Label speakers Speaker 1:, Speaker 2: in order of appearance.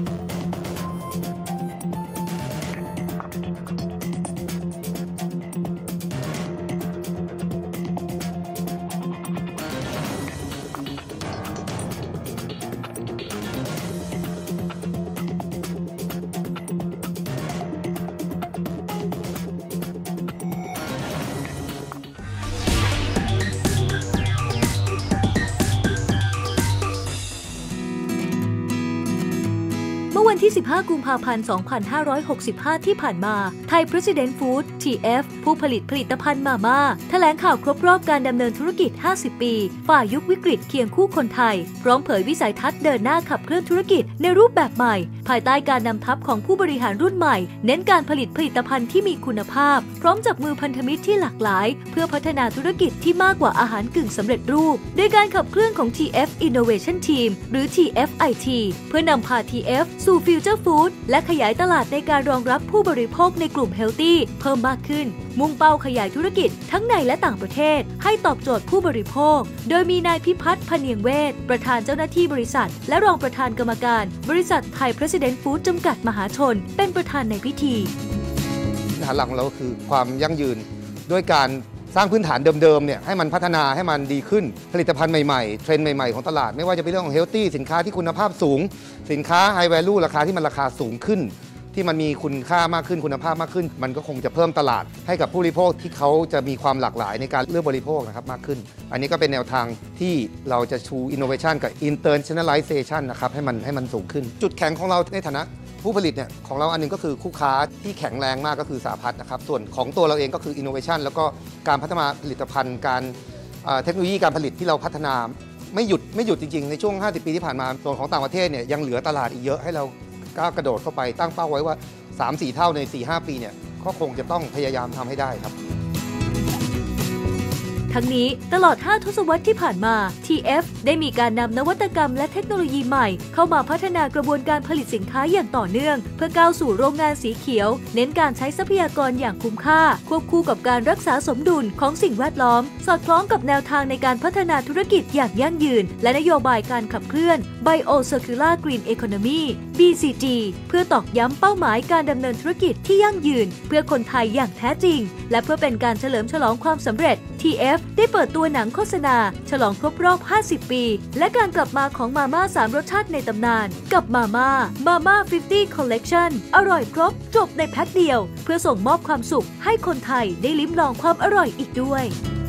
Speaker 1: วันที่ 15 กุมภาพันธ์ 2565 ที่ผ่านมา Thai President Food TF ผู้ผลิตผลิตภัณฑ์มาม่าแถลงข่าวครบรอบการดำเนินธุรกิจ 50 ปีฝ่ายุควิกฤตเคียงคู่คนไทยพร้อมเผยวิสัยทัศน์เดินหน้าขับเคลื่อนธุรกิจในรูปแบบใหม่ภายใต้การนำทัพของผู้บริหารรุ่นใหม่เน้นการผลิตผลิตภัณฑ์ที่มีคุณภาพพร้อมจับมือพันธมิตรที่หลากหลายเพื่อพัฒนาธุรกิจที่มากกว่าอาหารกึ่งสำเร็จรูปโดยการขับเคลื่อนของ TF Innovation Team หรือ TFIT เพื่อนำพา TF สู่ฟิวเจอร์ฟู้ดและขยายตลาดในการรองรับผู้บริโภคในกลุ่มเฮลตี้เพิ่มมากขึ้นมุ่งเป้าขยายธุรกิจทั้งในและต่างประเทศให้ตอบโจทย์ผู้บริโภคโดยมีนายพิพัฒน์พเนียงเวชประธานเจ้าหน้าที่บริษัทและรองประธานกรรมการบริษัท Thai President Food จำกัดมหาชนเป็นประธานในพิธี
Speaker 2: ฐานหลักของเราคือความยั่งยืนด้วยการสร้างพื้นฐานเดิมๆเนี่ยให้มันพัฒนาให้มันดีขึ้นผลิตภัณฑ์ใหม่ๆเทรนด์ใหม่ๆของตลาดไม่ว่าจะเป็นเรื่องของเฮลตี้สินค้าที่คุณภาพสูงสินค้าไฮแวลูราคาที่มันราคาสูงขึ้นที่มันมีคุณค่ามากขึ้นคุณภาพมากขึ้นมันก็คงจะเพิ่มตลาดให้กับผู้บริโภคที่เขาจะมีความหลากหลายในการเลือกบริโภคนะครับมากขึ้นอันนี้ก็เป็นแนวทางที่เราจะชู innovation กับ internationalization นะครับให้มันสูงขึ้นจุดแข็งของเราในฐานะผู้ผลิตเนี่ยของเราอันนึงก็คือคู่ค้าที่แข็งแรงมากก็คือสหพัฒน์นะครับส่วนของตัวเราเองก็คือ innovation แล้วก็การพัฒนาผลิตภัณฑ์การเทคโนโลยีการผลิตที่เราพัฒนาไม่หยุดจริงๆในช่วง50 ปีที่ผ่านมาส่วนของต่างประเทศเนี่ยยังเหลือตลาดอีกเยอะให้เราก้าวกระโดดเข้าไปตั้งเป้าไว้ว่า 3-4 เท่าใน 4-5 ปีเนี่ยก็คงจะต้องพยายามทำให้ได้ครับ
Speaker 1: ทั้งนี้ตลอด5ทศวรรษที่ผ่านมา TF ได้มีการนำนวัตกรรมและเทคโนโลยีใหม่เข้ามาพัฒนากระบวนการผลิตสินค้าอย่างต่อเนื่องเพื่อก้าวสู่โรงงานสีเขียวเน้นการใช้ทรัพยากรอย่างคุ้มค่าควบคู่กับการรักษาสมดุลของสิ่งแวดล้อมสอดคล้องกับแนวทางในการพัฒนาธุรกิจอย่างยั่งยืนและนโยบายการขับเคลื่อน Bio Circular Green Economy BCG เพื่อตอกย้ำเป้าหมายการดำเนินธุรกิจที่ยั่งยืนเพื่อคนไทยอย่างแท้จริงและเพื่อเป็นการเฉลิมฉลองความสำเร็จ TF ได้เปิดตัวหนังโฆษณาฉลองครบรอบ 50 ปีและการกลับมาของมาม่า3รสชาติในตำนานกับมาม่า 50 Collection อร่อยครบจบในแพ็คเดียวเพื่อส่งมอบความสุขให้คนไทยได้ลิ้มลองความอร่อยอีกด้วย